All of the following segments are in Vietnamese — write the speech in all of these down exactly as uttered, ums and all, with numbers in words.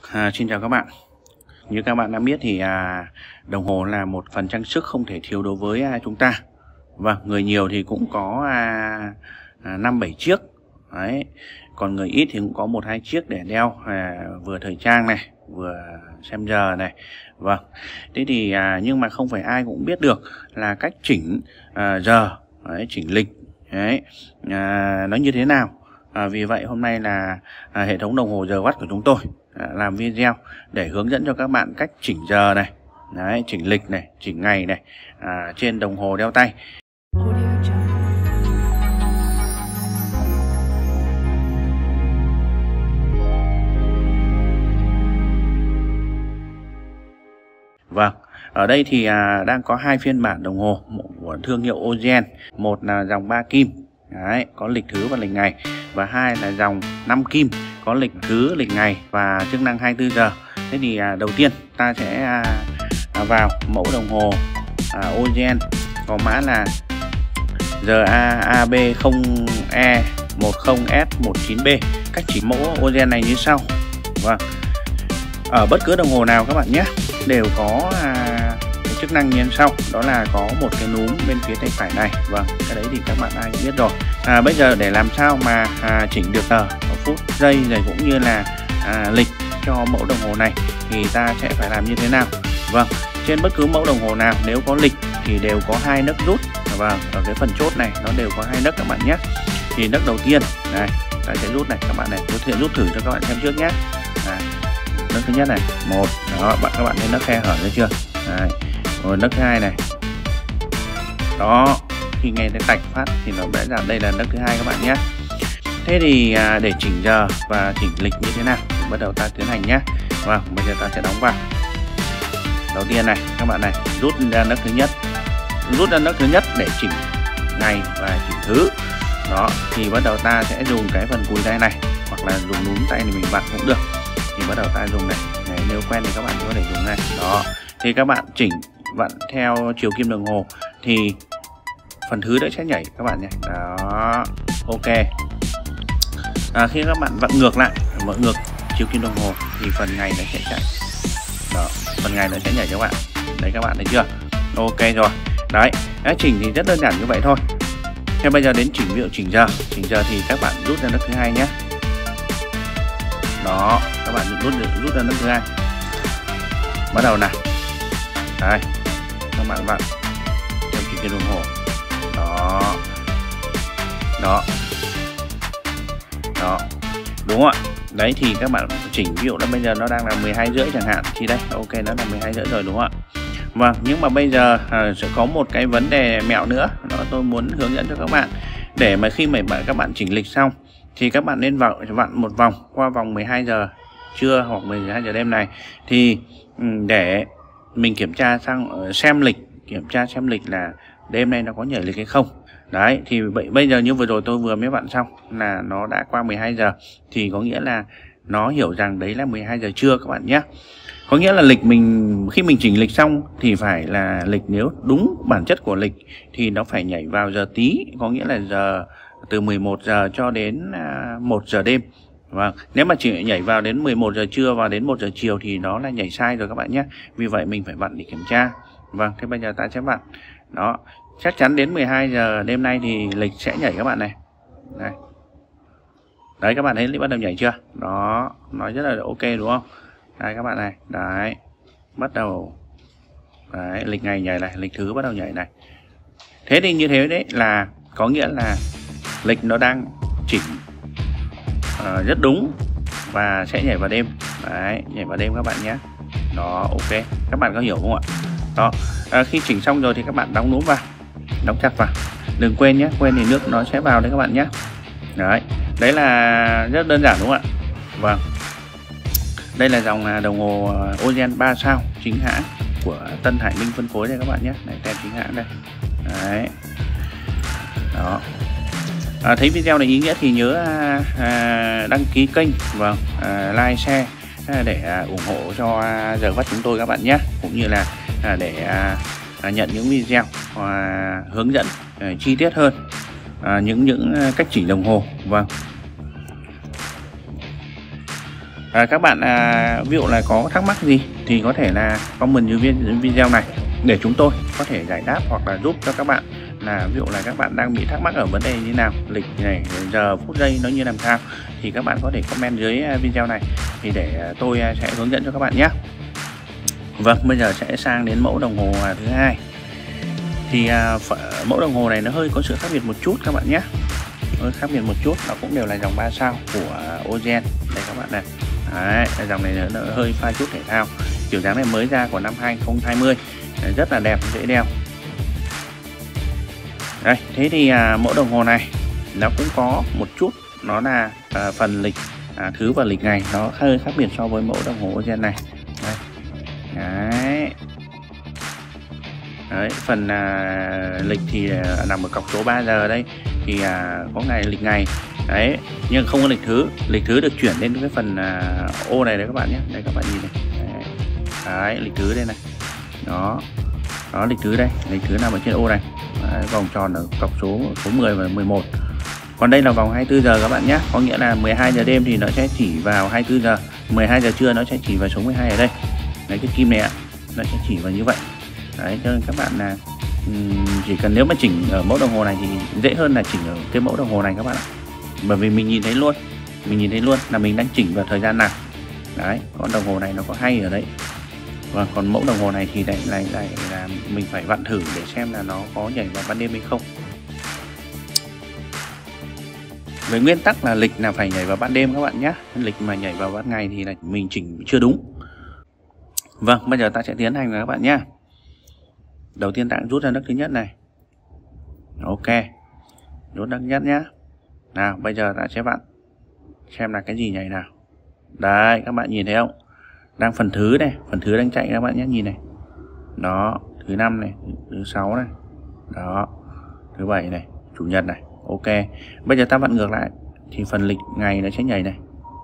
À, xin chào các bạn. Như các bạn đã biết thì à, đồng hồ là một phần trang sức không thể thiếu đối với à, chúng ta. Vâng, người nhiều thì cũng có à, à, năm bảy chiếc. Đấy. Còn người ít thì cũng có một hai chiếc để đeo, à, vừa thời trang này, vừa xem giờ này. Vâng. Thế thì à, nhưng mà không phải ai cũng biết được là cách chỉnh à, giờ, đấy, chỉnh lịch, đấy, à, nó như thế nào. À, vì vậy hôm nay là à, hệ thống đồng hồ giờ watt của chúng tôi à, làm video để hướng dẫn cho các bạn cách chỉnh giờ này, đấy, chỉnh lịch này, chỉnh ngày này à, trên đồng hồ đeo tay. Vâng, ở đây thì à, đang có hai phiên bản đồng hồ của thương hiệu Ozen. Một là dòng ba kim, đấy, có lịch thứ và lịch ngày, và hai là dòng năm kim, có lịch thứ, lịch ngày và chức năng hai mươi tư giờ. Thế thì à, đầu tiên ta sẽ à, à, vào mẫu đồng hồ à, Ozen có mã là G A A B không E một không S một chín B. Cách chỉnh mẫu Ozen này như sau. Vâng, ở bất cứ đồng hồ nào các bạn nhé đều có à, cái chức năng như sau, đó là có một cái núm bên phía tay phải này. Vâng, cái đấy thì các bạn ai cũng biết rồi. À, bây giờ để làm sao mà à, chỉnh được giờ, phút, giây rồi cũng như là à, lịch cho mẫu đồng hồ này thì ta sẽ phải làm như thế nào? Vâng, trên bất cứ mẫu đồng hồ nào nếu có lịch thì đều có hai nấc rút. Vâng, ở cái phần chốt này nó đều có hai nấc các bạn nhé. Thì nấc đầu tiên này, ta sẽ rút này các bạn này, tôi sẽ rút thử cho các bạn xem trước nhé. À, nấc thứ nhất này, một, đó, bạn các bạn thấy nấc khe hở ra chưa? Đấy. Rồi nấc thứ hai này, đó, khi nghe cái tạch phát thì nó vẽ ra đây là nấc thứ hai các bạn nhé. Thế thì à, để chỉnh giờ và chỉnh lịch như thế nào? Bắt đầu ta tiến hành nhé. Vâng, bây giờ ta sẽ đóng vào. Đầu tiên này, các bạn này, rút ra nấc thứ nhất, rút ra nấc thứ nhất để chỉnh ngày và chỉnh thứ. Đó, thì bắt đầu ta sẽ dùng cái phần cùi tay này, hoặc là dùng núm tay thì mình vặn cũng được. Thì bắt đầu ta dùng này, này nếu quen thì các bạn có thể dùng này. Đó, thì các bạn chỉnh vặn theo chiều kim đồng hồ thì phần thứ đã sẽ nhảy các bạn nhé. Đó, ok. À, khi các bạn vặn ngược lại, vặn ngược chiều kim đồng hồ thì phần ngày nó sẽ chạy. Đó, phần ngày nó sẽ nhảy cho các bạn. Đấy, các bạn thấy chưa? Ok rồi. Đấy, đã chỉnh thì rất đơn giản như vậy thôi. Thế bây giờ đến chỉnh, ví dụ chỉnh giờ. Chỉnh giờ thì các bạn rút ra nấc thứ hai nhé. Đó, các bạn rút rút ra nấc thứ hai. Bắt đầu nào. Đây, các bạn vặn theo chiều kim đồng hồ. Đó, đó, đó, đúng không ạ? Đấy thì các bạn chỉnh, ví dụ là bây giờ nó đang là mười hai rưỡi chẳng hạn thì đây, ok, nó là mười hai rưỡi rồi đúng không ạ? Vâng, nhưng mà bây giờ à, sẽ có một cái vấn đề mẹo nữa, đó tôi muốn hướng dẫn cho các bạn. Để mà khi mà các bạn chỉnh lịch xong thì các bạn nên vào vặn một vòng qua vòng mười hai giờ trưa hoặc mười hai giờ đêm này, thì để mình kiểm tra sang xem lịch, kiểm tra xem lịch là đêm nay nó có nhảy lịch hay không. Đấy, thì bây giờ như vừa rồi tôi vừa mới vặn xong là nó đã qua mười hai giờ, thì có nghĩa là nó hiểu rằng đấy là mười hai giờ trưa các bạn nhé. Có nghĩa là lịch mình, khi mình chỉnh lịch xong thì phải là lịch, nếu đúng bản chất của lịch thì nó phải nhảy vào giờ tí, có nghĩa là giờ từ mười một giờ cho đến một giờ đêm. Vâng, nếu mà chỉ nhảy vào đến mười một giờ trưa và đến một giờ chiều thì nó là nhảy sai rồi các bạn nhé. Vì vậy mình phải vặn để kiểm tra. Vâng, thế bây giờ ta sẽ vặn. Đó, chắc chắn đến mười hai giờ đêm nay thì lịch sẽ nhảy các bạn này. Đây. Đấy, các bạn thấy lịch bắt đầu nhảy chưa? Đó, nói rất là ok đúng không? Đây các bạn này, đấy, bắt đầu, đấy, lịch ngày nhảy này, lịch thứ bắt đầu nhảy này. Thế thì như thế đấy là có nghĩa là lịch nó đang chỉnh uh, rất đúng và sẽ nhảy vào đêm. Đấy, nhảy vào đêm các bạn nhé. Đó, ok, các bạn có hiểu không ạ? Đó, à, khi chỉnh xong rồi thì các bạn đóng núm vào, đóng chặt vào. Đừng quên nhé, quên thì nước nó sẽ vào đấy các bạn nhé. Đấy, đấy là rất đơn giản đúng không ạ? Vâng. Đây là dòng đồng hồ Ozen ba sao chính hãng của Tân Hải Minh phân phối đây các bạn nhé. Này, tem chính hãng đây. Đấy. Đó. À, thấy video này ý nghĩa thì nhớ à, đăng ký kênh, vâng, à, like, share à, để à, ủng hộ cho à, giờ watt chúng tôi các bạn nhé, cũng như là à, để à, à, nhận những video à, hướng dẫn à, chi tiết hơn à, những những cách chỉnh đồng hồ. Vâng. À, các bạn à, ví dụ là có thắc mắc gì thì có thể là comment dưới video này để chúng tôi có thể giải đáp hoặc là giúp cho các bạn. Là ví dụ là các bạn đang bị thắc mắc ở vấn đề như nào, lịch này, giờ phút giây nó như làm sao, thì các bạn có thể comment dưới video này thì để tôi sẽ hướng dẫn cho các bạn nhé. Vâng, bây giờ sẽ sang đến mẫu đồng hồ thứ hai. Thì à, mẫu đồng hồ này nó hơi có sự khác biệt một chút các bạn nhé. Hơi khác biệt một chút, nó cũng đều là dòng ba sao của Ozen đây các bạn này. Đấy, dòng này nó hơi pha chút thể thao, kiểu dáng này mới ra của năm hai không hai không, rất là đẹp, dễ đeo. Đây, thế thì à, mẫu đồng hồ này nó cũng có một chút, nó là à, phần lịch à, thứ và lịch ngày nó hơi khác biệt so với mẫu đồng hồ Ozen này. Đây. Đấy. Đấy, phần à, lịch thì à, nằm ở cọc số ba giờ đây, thì à, có ngày lịch ngày đấy, nhưng không có lịch thứ. Lịch thứ được chuyển lên cái phần à, ô này đấy các bạn nhé. Đây các bạn nhìn này. Đấy, đấy lịch thứ đây này. Đó. Đó lịch thứ đây, lịch thứ nằm ở trên ô này. Đấy, vòng tròn ở cọc số số mười và mười một. Còn đây là vòng hai mươi tư giờ các bạn nhé. Có nghĩa là mười hai giờ đêm thì nó sẽ chỉ vào hai mươi tư giờ, mười hai giờ trưa nó sẽ chỉ vào số mười hai ở đây. Đấy cái kim này ạ, nó sẽ chỉ vào như vậy. Đấy, cho nên các bạn là chỉ cần nếu mà chỉnh ở mẫu đồng hồ này thì dễ hơn là chỉnh ở cái mẫu đồng hồ này các bạn ạ. Bởi vì mình nhìn thấy luôn, mình nhìn thấy luôn là mình đang chỉnh vào thời gian nào. Đấy, con đồng hồ này nó có hay ở đấy. Và còn mẫu đồng hồ này thì lại lại lại là mình phải vặn thử để xem là nó có nhảy vào ban đêm hay không. Về nguyên tắc là lịch là phải nhảy vào ban đêm các bạn nhé. Lịch mà nhảy vào ban ngày thì là mình chỉnh chưa đúng. Vâng, bây giờ ta sẽ tiến hành rồi các bạn nhé. Đầu tiên ta rút ra nấc thứ nhất này. Ok, rút nấc nhất nhé. Nào, bây giờ ta sẽ vặn xem là cái gì nhảy nào. Đấy, các bạn nhìn thấy không? Đang phần thứ này, phần thứ đang chạy các bạn nhé, nhìn này. Đó, thứ năm này, thứ sáu này. Đó, thứ bảy này, chủ nhật này. Ok, bây giờ ta vặn ngược lại thì phần lịch ngày nó sẽ nhảy này.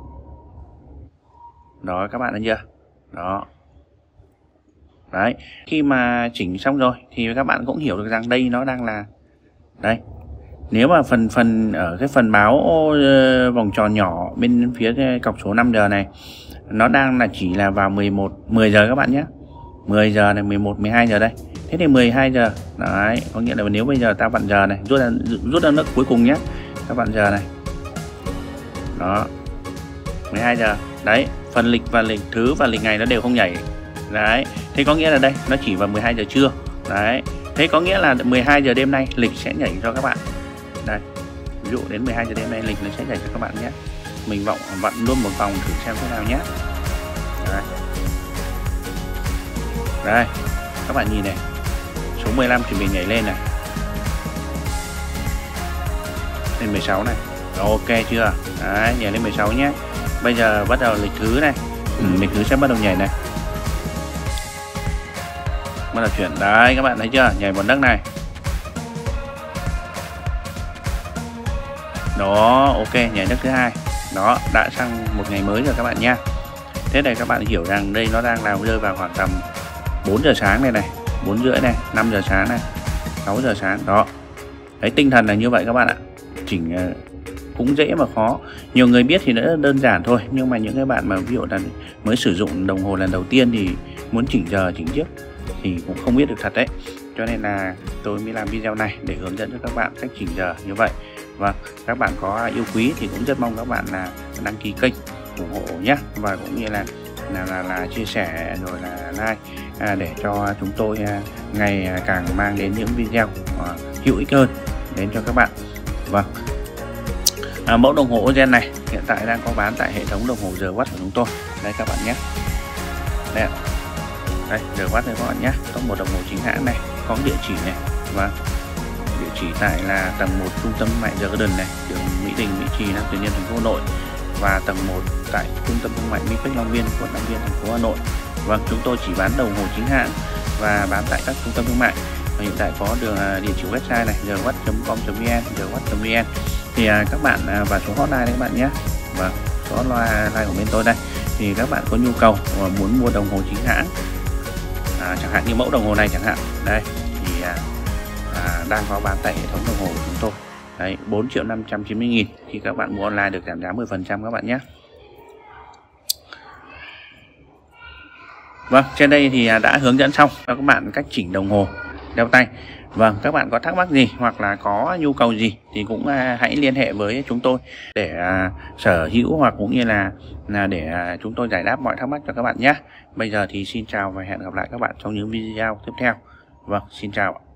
Đó, các bạn thấy chưa? Đó. Đấy, khi mà chỉnh xong rồi thì các bạn cũng hiểu được rằng đây nó đang là đây. Nếu mà phần phần ở cái phần báo uh, vòng tròn nhỏ bên phía cọc số năm giờ này nó đang là chỉ là vào mười một mười giờ các bạn nhé. mười giờ này, mười một mười hai giờ đây. Thế thì mười hai giờ. Đấy, có nghĩa là nếu bây giờ ta vặn giờ này, rút ra rút ra nước cuối cùng nhé. Các bạn giờ này. Đó. mười hai giờ. Đấy, phần lịch và lịch thứ và lịch ngày nó đều không nhảy. Đấy, thế có nghĩa là đây nó chỉ vào mười hai giờ trưa. Đấy, thế có nghĩa là mười hai giờ đêm nay lịch sẽ nhảy cho các bạn. Đây, ví dụ đến mười hai giờ đêm nay lịch nó sẽ nhảy cho các bạn nhé. Mình vọng vặn luôn một vòng thử xem thế nào nhé. Đấy. Đây, các bạn nhìn này, số mười lăm chuẩn bị nhảy lên này, lên mười sáu này. Ok chưa? Đấy, nhảy lên mười sáu nhé. Bây giờ bắt đầu lịch thứ này. Ừ, lịch thứ sẽ bắt đầu nhảy này. Bắt đầu chuyển. Đấy, các bạn thấy chưa? Nhảy một nấc này. Đó, ok, nhảy nấc thứ hai. Đó, đã sang một ngày mới rồi các bạn nha. Thế này các bạn hiểu rằng đây nó đang làm rơi vào khoảng tầm bốn giờ sáng này này, bốn rưỡi này, năm giờ sáng này, sáu giờ sáng. Đó. Đấy, tinh thần là như vậy các bạn ạ. Chỉnh cũng dễ mà khó. Nhiều người biết thì nó rất đơn giản thôi, nhưng mà những cái bạn mà ví dụ là mới sử dụng đồng hồ lần đầu tiên thì muốn chỉnh giờ chỉnh trước thì cũng không biết được thật đấy. Cho nên là tôi mới làm video này để hướng dẫn cho các bạn cách chỉnh giờ như vậy. Và các bạn có yêu quý thì cũng rất mong các bạn là đăng ký kênh ủng hộ nhé, và cũng như là là là, là chia sẻ rồi là like à, để cho chúng tôi à, ngày càng mang đến những video à, hữu ích hơn đến cho các bạn. Vâng, à, mẫu đồng hồ Ozen này hiện tại đang có bán tại hệ thống đồng hồ giờ watt của chúng tôi. Đây các bạn nhé. Đây, đây giờ watt đây các bạn nhé. Có một đồng hồ chính hãng này, có địa chỉ này. Vâng, địa chỉ tại là tầng một trung tâm thương mại The Garden này, đường Mỹ Đình, Mỹ Trì, Nam Từ Liêm, thành phố Hà Nội, và tầng một tại trung tâm thương mại Mipex Long Biên, quận Long Biên, thành phố Hà Nội. Vâng, chúng tôi chỉ bán đồng hồ chính hãng và bán tại các trung tâm thương mại. Và hiện tại có đường địa chỉ website này giờ watt chấm com chấm vn, giờ watt chấm vn. Thì à, các bạn à, và số hotline đấy các bạn nhé. Vâng, số hotline của bên tôi đây. Thì các bạn có nhu cầu và muốn mua đồng hồ chính hãng, à, chẳng hạn như mẫu đồng hồ này chẳng hạn, đây thì à, à, đang có bán tại hệ thống đồng hồ của chúng tôi. Đấy, bốn triệu năm trăm chín mươi nghìn. Khi các bạn mua online được giảm giá mười phần trăm các bạn nhé. Vâng, trên đây thì đã hướng dẫn xong cho các bạn cách chỉnh đồng hồ đeo tay. Vâng, các bạn có thắc mắc gì hoặc là có nhu cầu gì thì cũng hãy liên hệ với chúng tôi để sở hữu hoặc cũng như là là để chúng tôi giải đáp mọi thắc mắc cho các bạn nhé. Bây giờ thì xin chào và hẹn gặp lại các bạn trong những video tiếp theo. Vâng, xin chào.